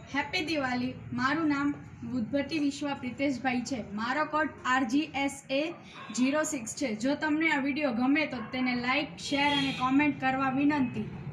Happy Diwali. મારું નામ બુધભટ્ટી વિશ્વા પ્રિતેશભાઈ છે। મારો કોડ RGSA6 છે। જો તમને આ વિડીયો ગમે તો તેને લાઈક, શેર અને કોમેન્ટ કરવા વિનંતી।